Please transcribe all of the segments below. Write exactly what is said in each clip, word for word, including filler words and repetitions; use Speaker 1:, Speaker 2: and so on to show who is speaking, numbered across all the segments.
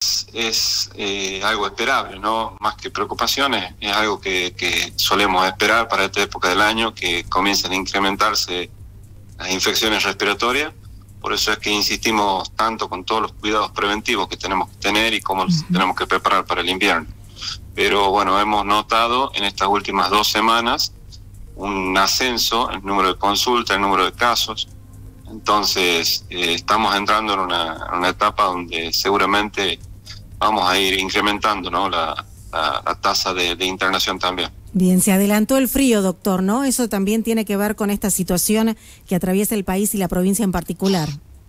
Speaker 1: es eh, algo esperable, ¿no? Más que preocupaciones, es algo que, que solemos esperar para esta época del año, que comiencen a incrementarse las infecciones respiratorias. Por eso es que insistimos tanto con todos los cuidados preventivos que tenemos que tener y cómo nos tenemos que preparar para el invierno. Pero bueno, hemos notado en estas últimas dos semanas un ascenso en el número de consultas, el número de casos. Entonces eh, estamos entrando en una, en una etapa donde seguramente vamos a ir incrementando, ¿no? la, la, la tasa de, de internación también.
Speaker 2: Bien, se adelantó el frío, doctor, ¿no? Eso también tiene que ver con esta situación que atraviesa el país y la provincia en particular.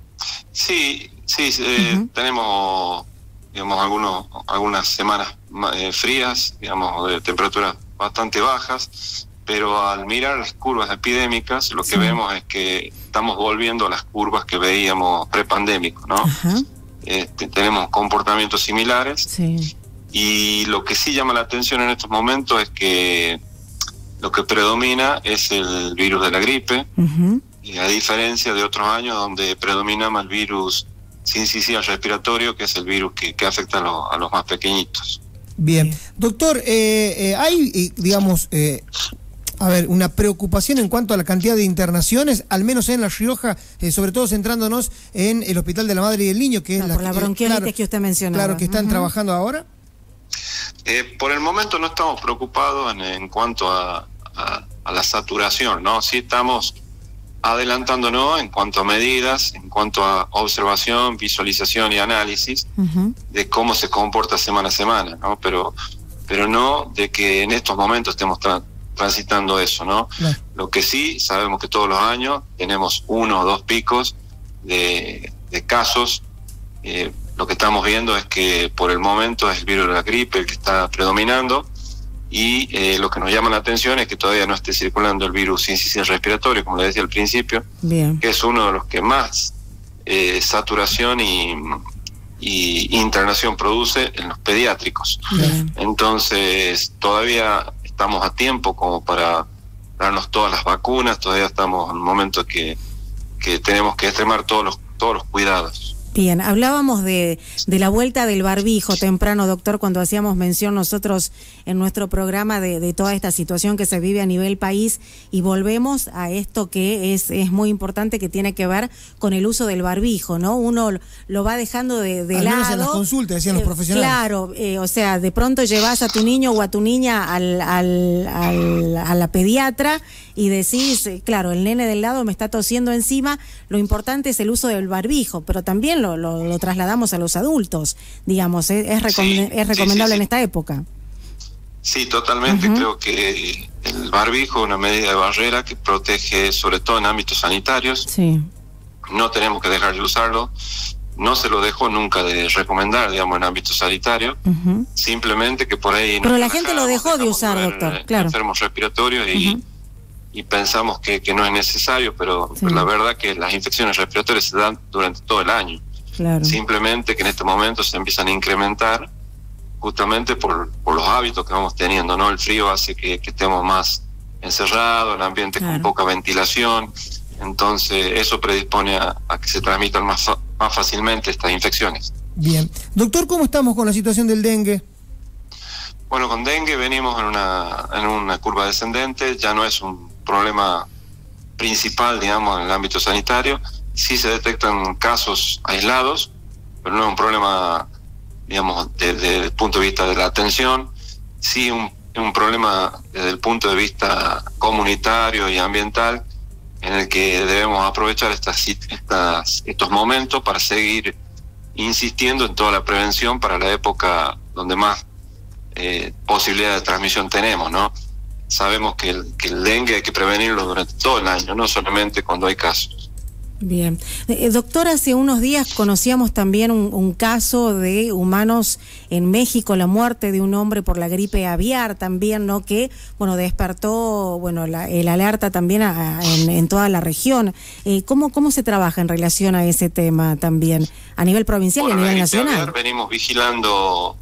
Speaker 1: Sí, sí, eh, uh-huh. tenemos, digamos, algunos, algunas semanas eh, frías, digamos, de temperaturas bastante bajas, pero al mirar las curvas epidémicas, lo que sí. vemos es que estamos volviendo a las curvas que veíamos prepandémicos, ¿no? Uh-huh. Este, tenemos comportamientos similares.
Speaker 2: Sí.
Speaker 1: Y lo que sí llama la atención en estos momentos es que lo que predomina es el virus de la gripe, uh-huh. y a diferencia de otros años donde predomina más el virus sincicial respiratorio, que es el virus que, que afecta a, lo, a los más pequeñitos.
Speaker 3: Bien. Doctor, eh, eh, hay, eh, digamos, eh, a ver, una preocupación en cuanto a la cantidad de internaciones, al menos en La Rioja, eh, sobre todo centrándonos en el Hospital de la Madre y el Niño, que
Speaker 2: no,
Speaker 3: es la,
Speaker 2: por la bronquiolitis
Speaker 3: eh, claro,
Speaker 2: que usted mencionaba.
Speaker 3: Claro, que están uh-huh. trabajando ahora.
Speaker 1: Eh, por el momento no estamos preocupados en, en cuanto a, a, a la saturación, ¿no? Sí estamos adelantándonos en cuanto a medidas, en cuanto a observación, visualización y análisis uh-huh. de cómo se comporta semana a semana, ¿no? Pero, pero no de que en estos momentos estemos tra- transitando eso, ¿no? No. Lo que sí, sabemos que todos los años tenemos uno o dos picos de, de casos. Eh, lo que estamos viendo es que por el momento es el virus de la gripe el que está predominando, y eh, lo que nos llama la atención es que todavía no esté circulando el virus sincicial respiratorio, como le decía al principio. Bien. Que es uno de los que más eh, saturación y, y internación produce en los pediátricos. Bien. Entonces todavía estamos a tiempo como para darnos todas las vacunas, todavía estamos en un momento que, que tenemos que extremar todos los, todos los cuidados.
Speaker 2: Bien, hablábamos de, de la vuelta del barbijo temprano, doctor, cuando hacíamos mención nosotros en nuestro programa de, de toda esta situación que se vive a nivel país, y volvemos a esto que es, es muy importante, que tiene que ver con el uso del barbijo, ¿no? Uno lo va dejando de, de
Speaker 3: al
Speaker 2: lado.
Speaker 3: Menos en las consultas, decían los profesionales.
Speaker 2: Claro, eh, o sea, de pronto llevas a tu niño o a tu niña al, al, al, a la pediatra y decís, claro, el nene del lado me está tosiendo encima, lo importante es el uso del barbijo, pero también Lo, lo, lo trasladamos a los adultos, digamos, es, es, recom- sí, es recomendable sí, sí, sí. en esta época.
Speaker 1: Sí, totalmente. Uh-huh. Creo que el barbijo es una medida de barrera que protege, sobre todo en ámbitos sanitarios.
Speaker 2: Sí.
Speaker 1: No tenemos que dejar de usarlo. No se lo dejo nunca de recomendar, digamos, en ámbito sanitario. Uh-huh. Simplemente que por ahí...
Speaker 2: Pero la gente lo dejó de usar, de doctor, claro.
Speaker 1: Enfermos respiratorios y... Uh-huh. y pensamos que, que no es necesario, pero, sí. pero la verdad que las infecciones respiratorias se dan durante todo el año.
Speaker 2: Claro.
Speaker 1: Simplemente que en este momento se empiezan a incrementar justamente por, por los hábitos que vamos teniendo, ¿no? El frío hace que, que estemos más encerrados, el ambiente claro. con poca ventilación, entonces eso predispone a, a que se transmitan más, más fácilmente estas infecciones.
Speaker 3: Bien. Doctor, ¿cómo estamos con la situación del dengue?
Speaker 1: Bueno, con dengue venimos en una, en una curva descendente, ya no es un problema principal, digamos, en el ámbito sanitario. Sí se detectan casos aislados, pero no es un problema, digamos, desde de, el punto de vista de la atención. Sí un, un problema desde el punto de vista comunitario y ambiental, en el que debemos aprovechar estas, estas, estos momentos para seguir insistiendo en toda la prevención para la época donde más eh, posibilidad de transmisión tenemos, ¿no? Sabemos que el, que el dengue hay que prevenirlo durante todo el año, no solamente cuando hay casos.
Speaker 2: Bien. Eh, doctor, hace unos días conocíamos también un, un caso de humanos en México, la muerte de un hombre por la gripe aviar también, ¿no? Que, bueno, despertó, bueno, la, el alerta también a, a, en, en toda la región. Eh, ¿cómo, ¿Cómo se trabaja en relación a ese tema también, a nivel provincial bueno, y a nivel nacional?
Speaker 1: Aviar venimos vigilando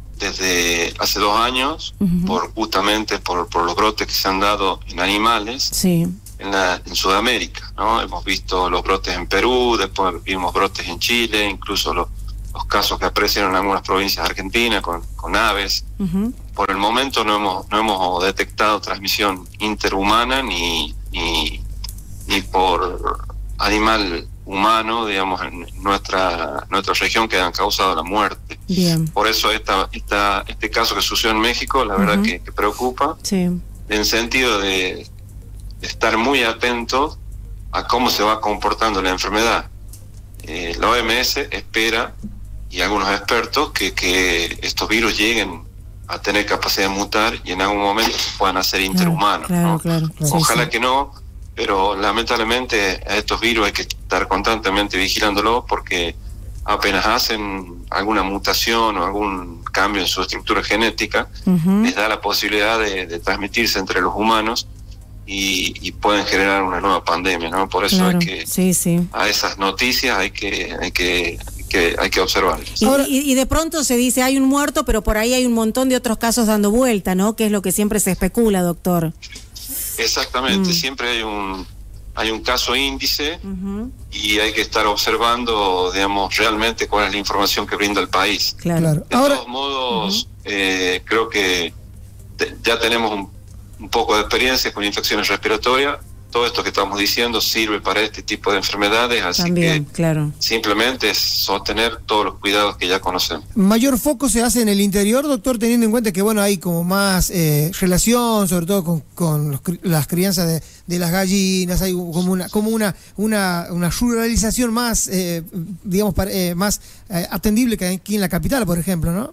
Speaker 1: desde hace dos años, uh-huh. por justamente por, por los brotes que se han dado en animales.
Speaker 2: Sí.
Speaker 1: En, la, en Sudamérica, ¿no? Hemos visto los brotes en Perú, después vimos brotes en Chile, incluso los, los casos que aparecieron en algunas provincias de Argentina con, con aves.
Speaker 2: Uh-huh.
Speaker 1: Por el momento no hemos no hemos detectado transmisión interhumana ni, ni, ni por animal humano, digamos, en nuestra nuestra región que han causado la muerte.
Speaker 2: Bien.
Speaker 1: Por eso esta, esta este caso que sucedió en México, la verdad uh-huh. que, que preocupa,
Speaker 2: sí.
Speaker 1: en el sentido de, de estar muy atentos a cómo se va comportando la enfermedad. Eh, la O M S espera, y algunos expertos, que, que estos virus lleguen a tener capacidad de mutar y en algún momento puedan hacer interhumanos.
Speaker 2: Claro,
Speaker 1: ¿no?
Speaker 2: claro, claro.
Speaker 1: Ojalá
Speaker 2: sí, sí.
Speaker 1: que no, pero lamentablemente a estos virus hay que estar constantemente vigilándolos, porque apenas hacen alguna mutación o algún cambio en su estructura genética, uh-huh. les da la posibilidad de, de transmitirse entre los humanos y, y pueden generar una nueva pandemia, ¿no? Por eso
Speaker 2: claro.
Speaker 1: hay que
Speaker 2: sí, sí.
Speaker 1: a esas noticias hay que hay que que hay que observar.
Speaker 2: Y, y, y de pronto se dice hay un muerto, pero por ahí hay un montón de otros casos dando vuelta, ¿no? Que es lo que siempre se especula, doctor.
Speaker 1: Exactamente, mm. siempre hay un hay un caso índice uh-huh. y hay que estar observando, digamos, realmente cuál es la información que brinda el país.
Speaker 2: Claro.
Speaker 1: De
Speaker 3: Ahora,
Speaker 1: todos modos,
Speaker 2: uh-huh.
Speaker 1: eh, creo que te, ya tenemos un, un poco de experiencia con infecciones respiratorias. Todo esto que estamos diciendo sirve para este tipo de enfermedades, así
Speaker 2: También,
Speaker 1: que
Speaker 2: claro.
Speaker 1: simplemente es sostener todos los cuidados que ya conocemos.
Speaker 3: ¿Mayor foco se hace en el interior, doctor, teniendo en cuenta que bueno hay como más eh, relación, sobre todo con, con los, las crianzas de, de las gallinas, hay como una como una una, una ruralización más, eh, digamos, para, eh, más eh, atendible que aquí en la capital, por ejemplo, ¿no?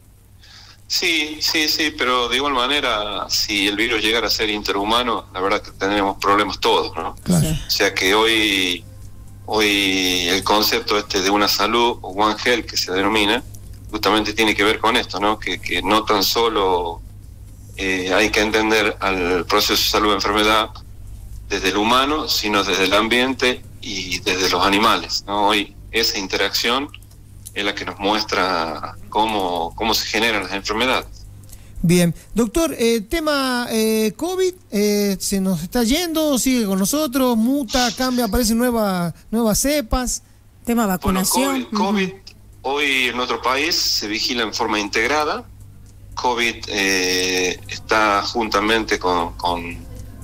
Speaker 1: Sí, sí, sí, pero de igual manera, si el virus llegara a ser interhumano, la verdad que tendremos problemas todos, ¿no?
Speaker 3: Claro.
Speaker 1: O sea que hoy, hoy el concepto este de una salud, o One Health que se denomina, justamente tiene que ver con esto, ¿no? Que, que no tan solo eh, hay que entender al proceso de salud-enfermedad desde el humano, sino desde el ambiente y desde los animales, ¿no? Hoy esa interacción es la que nos muestra cómo, cómo se generan las enfermedades.
Speaker 3: Bien. Doctor, eh, tema eh, COVID, eh, ¿se nos está yendo? ¿Sigue con nosotros? ¿Muta? ¿Cambia? ¿Aparecen nuevas nuevas cepas?
Speaker 2: Tema vacunación.
Speaker 1: Bueno, COVID, COVID uh-huh. hoy en nuestro país se vigila en forma integrada. COVID eh, está juntamente con, con,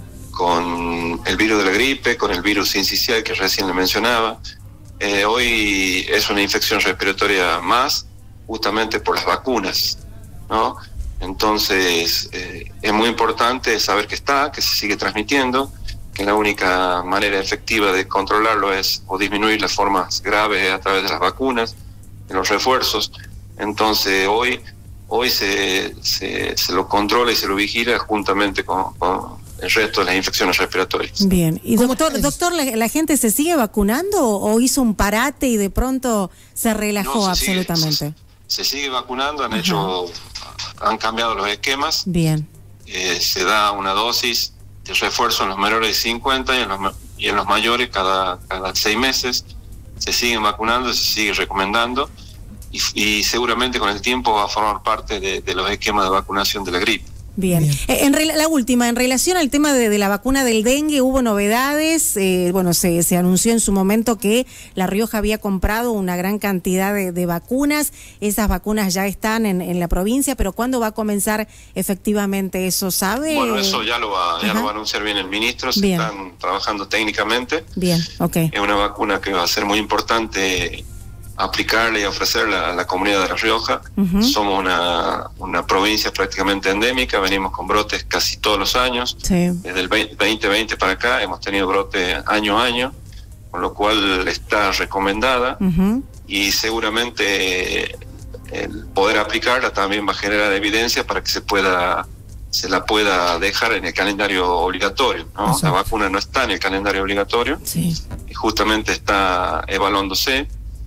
Speaker 1: con el virus de la gripe, con el virus sincicial que recién le mencionaba. Eh, hoy es una infección respiratoria más, justamente por las vacunas, ¿no? Entonces, eh, es muy importante saber que está, que se sigue transmitiendo, que la única manera efectiva de controlarlo es o disminuir las formas graves a través de las vacunas, de los refuerzos. Entonces, hoy hoy se, se, se lo controla y se lo vigila juntamente con, con el resto de las infecciones respiratorias.
Speaker 2: Bien. Y doctor, doctor ¿la, ¿la gente se sigue vacunando o hizo un parate y de pronto se relajó
Speaker 1: no, se
Speaker 2: absolutamente?
Speaker 1: Sigue, se, se sigue vacunando, han
Speaker 2: Ajá.
Speaker 1: hecho, han cambiado los esquemas.
Speaker 2: Bien.
Speaker 1: Eh, se da una dosis de refuerzo en los menores de cincuenta y en los, y en los mayores cada, cada seis meses. Se siguen vacunando, se sigue recomendando y, y seguramente con el tiempo va a formar parte de, de los esquemas de vacunación de la gripe.
Speaker 2: Bien. Bien. Eh, en re, la última, en relación al tema de, de la vacuna del dengue, hubo novedades. Eh, bueno, se, se anunció en su momento que La Rioja había comprado una gran cantidad de, de vacunas. Esas vacunas ya están en, en la provincia, pero ¿cuándo va a comenzar efectivamente eso? ¿Sabe?
Speaker 1: Bueno, eso ya lo va, ya lo va a anunciar bien el ministro. Se bien. Están trabajando técnicamente.
Speaker 2: Bien, ok.
Speaker 1: Es una vacuna que va a ser muy importante aplicarle y ofrecerla a la comunidad de La Rioja. Uh-huh. Somos una, una provincia prácticamente endémica, venimos con brotes casi todos los años.
Speaker 2: Sí.
Speaker 1: Desde el veinte veinte para acá hemos tenido brote año a año, con lo cual está recomendada. Uh-huh. Y seguramente el poder aplicarla también va a generar evidencia para que se pueda se la pueda dejar en el calendario obligatorio, ¿no? Exacto. La vacuna no está en el calendario obligatorio.
Speaker 2: Sí.
Speaker 1: Y justamente está evaluándose.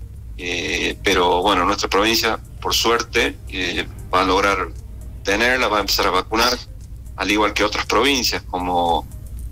Speaker 1: Eh, pero bueno, nuestra provincia, por suerte, eh, va a lograr tenerla, va a empezar a vacunar, al igual que otras provincias como,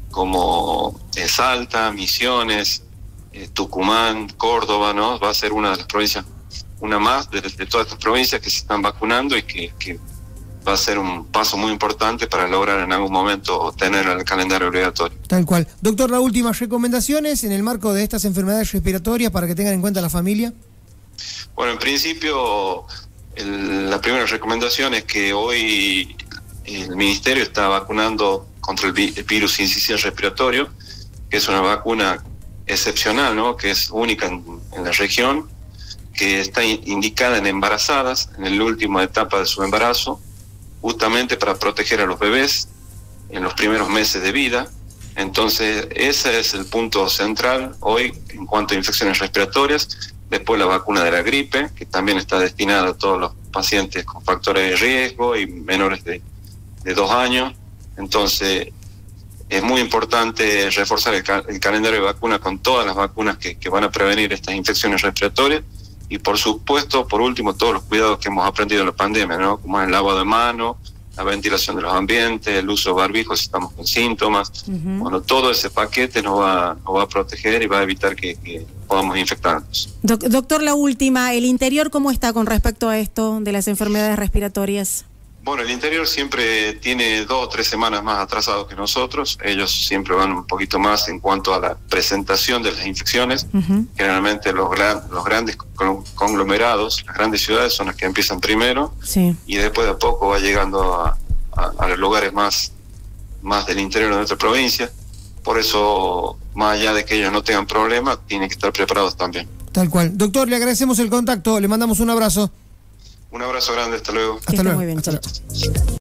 Speaker 1: como eh, Salta, Misiones, eh, Tucumán, Córdoba, ¿no? Va a ser una de las provincias, una más de, de todas estas provincias que se están vacunando y que, que va a ser un paso muy importante para lograr en algún momento tener el calendario obligatorio.
Speaker 3: Tal cual. Doctor, las últimas recomendaciones en el marco de estas enfermedades respiratorias para que tengan en cuenta la familia.
Speaker 1: Bueno, en principio, el, la primera recomendación es que hoy el Ministerio está vacunando contra el, vi, el virus sincicial respiratorio, que es una vacuna excepcional, ¿no? Que es única en, en la región, que está in, indicada en embarazadas, en la última etapa de su embarazo, justamente para proteger a los bebés en los primeros meses de vida. Entonces, ese es el punto central hoy en cuanto a infecciones respiratorias. Después la vacuna de la gripe, que también está destinada a todos los pacientes con factores de riesgo y menores de, de dos años. Entonces, es muy importante reforzar el, ca el calendario de vacunas con todas las vacunas que, que van a prevenir estas infecciones respiratorias. Y por supuesto, por último, todos los cuidados que hemos aprendido en la pandemia, ¿no? Como el lavado de manos, la ventilación de los ambientes, el uso de barbijos si estamos con síntomas. Uh-huh. Bueno, todo ese paquete nos va, nos va a proteger y va a evitar que, que podamos infectarnos.
Speaker 2: Doc doctor, la última, ¿el interior cómo está con respecto a esto de las enfermedades respiratorias?
Speaker 1: Bueno, el interior siempre tiene dos o tres semanas más atrasados que nosotros. Ellos siempre van un poquito más en cuanto a la presentación de las infecciones. Uh-huh. Generalmente los, gran, los grandes conglomerados, las grandes ciudades son las que empiezan primero. Sí. Y después de a poco va llegando a, a, a los lugares más, más del interior de nuestra provincia. Por eso, más allá de que ellos no tengan problemas, tienen que estar preparados también.
Speaker 3: Tal cual. Doctor, le agradecemos el contacto, le mandamos un abrazo.
Speaker 1: Un abrazo grande, hasta luego.
Speaker 2: Hasta luego. Muy bien, hasta luego.